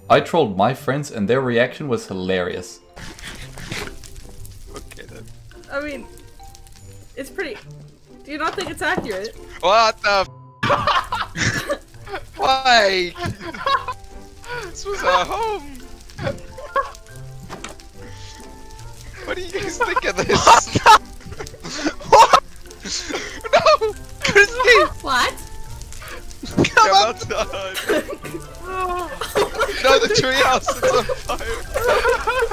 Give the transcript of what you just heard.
I trolled my friends and their reaction was hilarious. Okay then. I mean, it's pretty. Do you not think it's accurate? What the Why? This was our home. What do you guys think of this? What? No! Christy! What? Come outside! No, the treehouse is on fire!